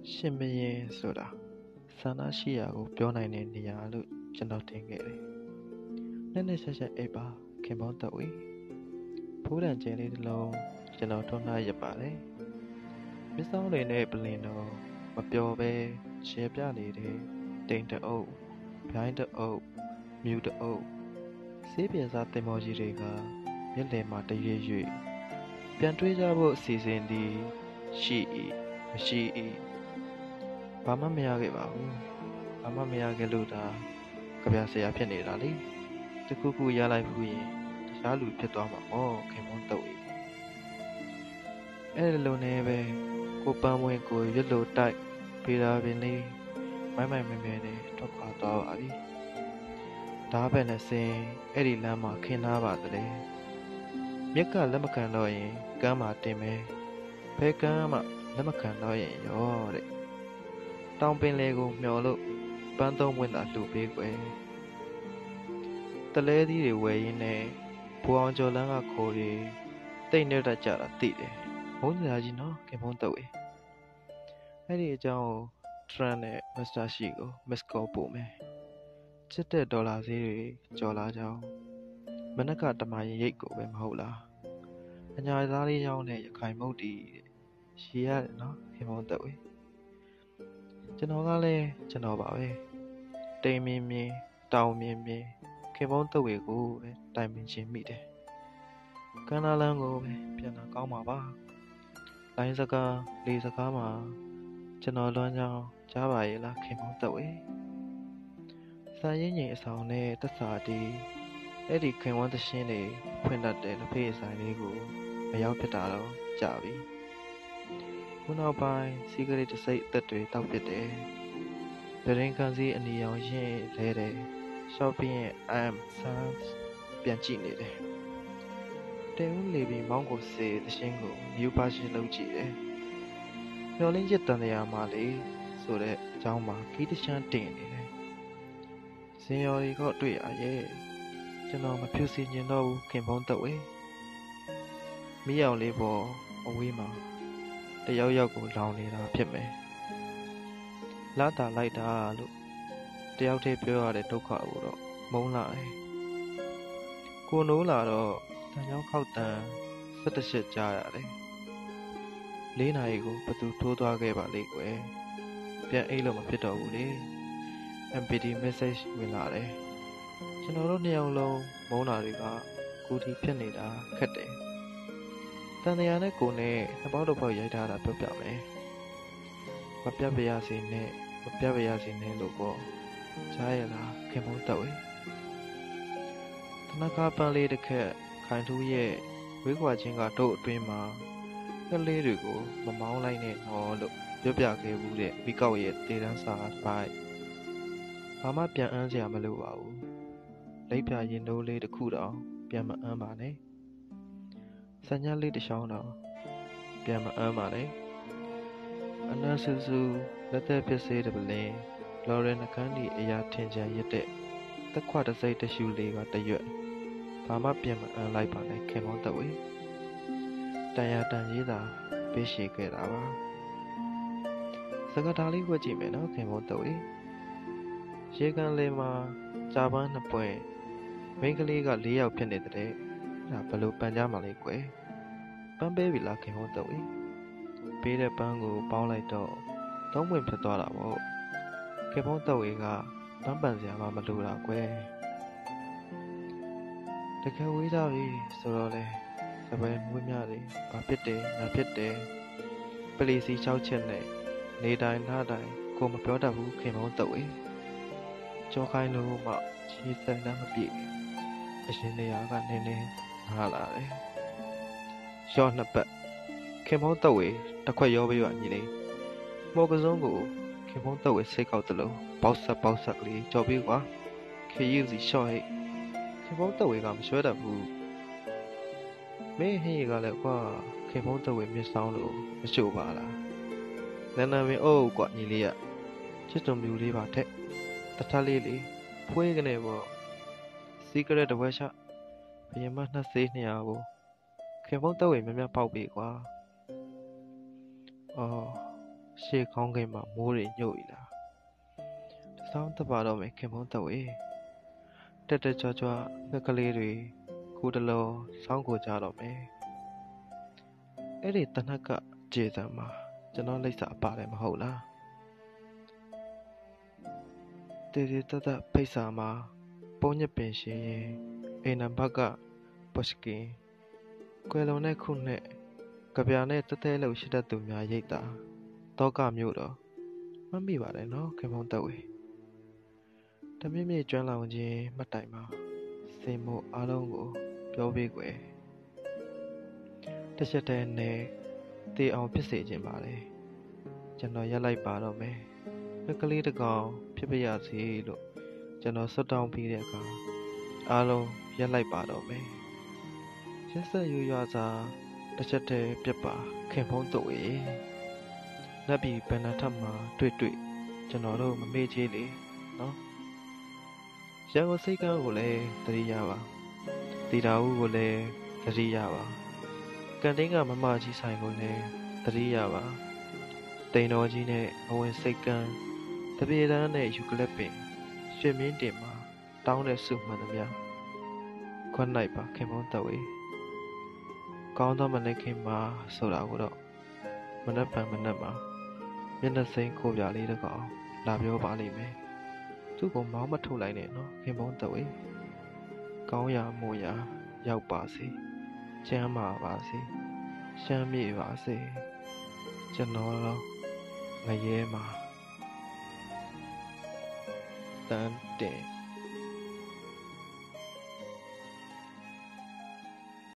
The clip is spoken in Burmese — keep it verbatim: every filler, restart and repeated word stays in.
ရှင်ဘရင်ဆိုတာဆန္ဒရှိရာကိုပြောနိုင်တဲ့နေရာလို့ကျွန်တော်ထင်ခဲ့တယ်။နဲ့နဲ့ဆက်ဆက်အိပ်ပါခင်ပေါင်းသက်ဝေဖိုးတန်ကျဲလေးတစ်လုံးကျွန်တော်ထွန်းထားရပါတယ်။မစ္စောင်းတွေနဲ့ပလင်တော်မပျော်ပဲရှဲပြနေတဲ့တိမ်တအုပ်ဘိုင်းတအုပ်မြူတအုပ်ဆေးပြေစားတင်မောကြီးတွေကမျက်လည်မှာတရွေ့ရွေ့ပြန်တွေးကြဖို့အစီအစဉ်ဒီရှိ၏မရှိ၏ဘာမှမရခဲ့ပါဘူးဘာမှမရခဲ့လို့ဒါကြပြဆရာဖြစ်နေတာလေတခုခုရလိုက်ဘူးရင်တခြားလူဖြစ်သွားမှာပေါ့ခင်ဗျတော့၏အဲ့လိုနဲ့ပဲကိုပန်းဝင်ကိုရွတ်လို့တိုက်ဖေးတာပင်လေးမိုင်းမိုင်းမဲမဲနဲ့ထွက်ခွာသွားပါပြီဒါပဲနဲ့စင်အဲ့ဒီလမ်းမှာခင်းသားပါတယ်မြက်ကလက်မခံတော့ရင်ကမ်းမှာတင်မယ်ဘဲကမ်းမှလက်မခံတော့ရင်ရောတဲ့တောင်ပင်လေကိုမျောလို့ပန်းသုံးဝင်းသာလှူပေးကွယ်တလဲသီးတွေဝယ်ရင်းနဲ့ဘူအောင်ကျော်လန်းကခိုးတွေတိတ်နေတတ်ကြတာသိတယ်မုန်းကြကြီးနော်ခင်ဗျုံးတော့အဲ့ဒီအကြောင်းထရန်နဲ့မစ္စတာရှိကိုမစ်ကောပို့မယ်ချစ်တဲ့ဒေါ်လာဈေးတွေကျော်လာကြောင်းမနက်ကတမရင်ရိတ်ကိုပဲမဟုတ်လားအညာသားလေးရောင်းတဲ့ရခိုင်မုတ်တီရှီရတယ်နော်ခင်ဗျုံးတော့ကျွန်တော်ကလည်းကျွန်တော်ပါပဲတိမ်မြင်မြင်တောင်မြင်မြင်ခင်ဗျုံးတော့ကိုပဲတိုင်ပင်ချင်းမိတယ်ကန္နာလန်းကိုပဲပြန်လာကောင်းပါပါလိုင်းစကားလေးစကားမှာကျွန်တော်လွမ်းကြောင်းကြားပါရဲ့လားခင်ဗျုံးတော့ဝေစာရင်းငိမ်အဆောင်နဲ့သက်စာတီးအဲ့ဒီခင်ဝန်းသရှင်းတွေဖွင့်တတ်တဲ့လက်ဖေးဆိုင်လေးကိုမရောက်ဖြစ်တာတော့ကြာပြီခုနောက်ပိုင်းစီဂရက်တစ်စိတ်အသက်တွေတောက်ပစ်တယ်ဒရင်ကန်စီအနီရောင်ရင်လဲတယ် shopping ရဲ့ am sans ပြန်ကြည့်နေတယ်တဲဦးလေပြီးမောင်းကိုစေသရှင်းကို new version လုပ်ကြည့်တယ်မျောလင်းချက်တန်တရားမှလေဆိုတဲ့အကြောင်းမှာခီးတချမ်းတင်နေတယ်စင်ရော်ရီကတွေ့ရရဲ့ကျွန်တော်မဖြူစီကျင်တော့ဘူးခင်ဗျုံးတော့ဝေမိအောင်လေးပေါ်အဝေးမှာတယောက်ယောက်ကိုလောင်နေတာဖြစ်မယ်လာတာလိုက်တာလို့တယောက်တည်းပြောရတဲ့ဒုက္ခကိုတော့မုန်းလာတယ်ကိုနိုးလာတော့တန်ချောင်းခောက်တန်၁၁ရှစ်ကြားရတယ်လေးနာရီကိုဘသူထိုးသွားခဲ့ပါလိမ့်ကွယ်ပြန်အိတ်လို့မဖြစ်တော့ဘူးလေ အမ် ပီ တီ message ဝင်လာတယ်ကျွန်တော်တို့နှစ်ယောက်လုံးမုန်းတာတွေကကိုတီဖြစ်နေတာခက်တယ်တန်တရားနဲ့ကိုနဲ့နှစ်ပေါက်တစ်ပေါက်ရိုက်ထားတာပြောပြမယ်မပြတ်ပြရစီနဲ့မပြတ်ပြရစီနဲ့လို့ပေါ့ကြားရလားခင်ဗျုံးတော့တနခါပန်းလေးတစ်ခက်ခိုင်ထူးရဲ့ဝေးကွာချင်းကတို့အတွင်းမှာကလေးတွေကိုမမောင်းလိုက်နဲ့တော့လို့ပြောပြခဲ့ဘူးတဲ့မိကောက်ရဲ့တေတန်းစာပိုင်းဘာမှပြန်အမ်းစရာမလိုပါဘူးလိပ်ပြရင်တိုးလေးတစ်ခုတော့ပြန်မအမ်းပါနဲ့စညလေးတစ်ချောင်းတော့ပြန်မအမ်းပါနဲ့အနာဆူဆူလက်သက်ဖြစ်စေတဲ့ပလင်လော်ရန်နှကန်းဒီအရာထင်ချင်ရတဲ့တက်ခွတစိတ်တရှူလေးကတရွက်ဘာမှပြန်မအမ်းလိုက်ပါနဲ့ခင်ဗျုံးတော့ဝေတန်ရတန်ကြီးသာပေးရှိခဲ့တာပါစကားသားလေးဝက်ကြည့်မယ်နော်ခင်ဗျုံးတော့ဝေရေကန်လေးမှာကြာပန်းနှစ်ပွဲမိန်းကလေးက၄ယောက်ဖြစ်နေတဲ့ဒါဘလို့ပန်ကြမှာလဲကွယ်ပန်းပေးပြီလားခင်ဗျုံးတော့ဝေပေးတဲ့ပန်းကိုပေါင်းလိုက်တော့သုံးဝင်ဖြစ်သွားတာပေါ့ခင်ဗျုံးတော့ဝေကပန်းပန်စရာမှမလိုတာကွယ်တကယ်ဝေးကြပြီဆိုတော့လေစပယ်မွေးများတွေဘာဖြစ်တယ်ငါဖြစ်တယ်ပလီစီ၆ချက်နဲ့နေတိုင်းနားတိုင်းကိုမပြောတတ်ဘူးခင်ဗျုံးတော့ဝေကြောခိုင်းလို့မှချီးစံတမ်းမပြည့်အရှင်နေရာကနင်းနေငါလာတယ်ရော့နှစ်ပတ်ခင်ဗျုံးတော့ဝေတစ်ခွက်ရောပေးပါညီလေးမော်ကစုံးကိုခင်ဗျုံးတော့ဝေစိတ်ကောက်တလို့ပေါက်ဆက်ပေါက်ဆက်ကလေးကြော်ပေးကွာခေယူစီရှော့ဟိတ်ခင်ဗျုံးတော့ဝေကမရွှဲတတ်ဘူးမင်းဟင်းကလည်းကွာခင်ဗျုံးတော့ဝေမြစ်ဆောင်လို့မချို့ပါလားနန်းနာမင်းအိုးကွာညီလေးကချစ်တုံမြူလေးပါထက်တထလေးလေးဖွေးကနေပေါ့စီကရက်တဝက်ချဘယမနှစ်စေးနှစ်ရာကိုခင်ဗျုံးတော့ဝေမြမြပေါက်ပြီကွာအော်ရှေ့ကောင်းကင်မှာမိုးတွေညို့၏လားတစောင်းသက်ပါတော့မယ်ခင်ဗျုံးသက်ဝေတက်တက်ကြွကြွငှက်ကလေးတွေခုတလုံးစောင်းကိုကြတော့မယ်အဲ့ဒီတနက်ကကြေစံမှာကျွန်တော်လိပ်စာပါတယ်မဟုတ်လားတေတေတတဖိတ်စာမှာပုံညက်ပင်ရှင်ရင်အိမ်နံဘက်ကပုစကင်ကွယ်လုံးတဲ့ခုနဲ့ကြပြာနဲ့တသေးလို့ရှိတတ်သူများရိတ်တာတောကမျိုးတော့မမိပါတယ်နော်ခင်ဗျုံးသက်ဝေတမြင့်မြင့်ကျွမ်းလောင်ခြင်းမှတ်တိုင်မှာစင်မို့အားလုံးကိုပြောပေးကွယ်တစ်ချက်တည်းနဲ့တေးအောင်ဖြစ်စေခြင်းပါလေကျွန်တော်ရက်လိုက်ပါတော့မယ်ငှက်ကလေးတစ်ကောင်ဖြစ်ပါရစေလို့ကျွန်တော်ဆွတ်တောင်းပြီးတဲ့အခါအားလုံးရက်လိုက်ပါတော့မယ်ရက်ဆက်ရွရွစာတစ်ချက်တည်းပြတ်ပါခင်ဖုံးတို့ရေနတ်ပြည်ဘယ်နှထပ်မှာတွေ့တွေ့ကျွန်တော်တို့မမေ့သေးလေနော်ရန်ကုန်စိတ်ကန်းကိုလည်းသတိရပါတီတာဦးကိုလည်းသတိရပါကန်တင်းကမမကြီးဆိုင်ကိုလည်းသတိရပါတိန်တော်ကြီးနဲ့အဝင်စိတ်ကန်းတပြေတန်းနဲ့ယူကလစ်ပင်ရွှေမင်းတင်မှာတောင်းတဲ့စုမှန်သမျှခွန်းလိုက်ပါခင်ဗျုံးသက်ဝေကောင်းသောမနေ့ခင်မှာဆိုတာကိုတော့မနှက်ပံမနှက်မှာမျက်နှာစိမ်းခိုးပြလေးတစ်ကောင်လာပြောပါလိမ့်မယ်သူ့ကိုမောင်းမထုတ်လိုက်နဲ့နော်ခင်ဗျုံးသက်ဝေကောင်းရာမို့ရာရောက်ပါစေကျမ်းမာပါစေရှမ်းမြေပါစေကျွန်တော်တော့ငရဲမှာတန်တင်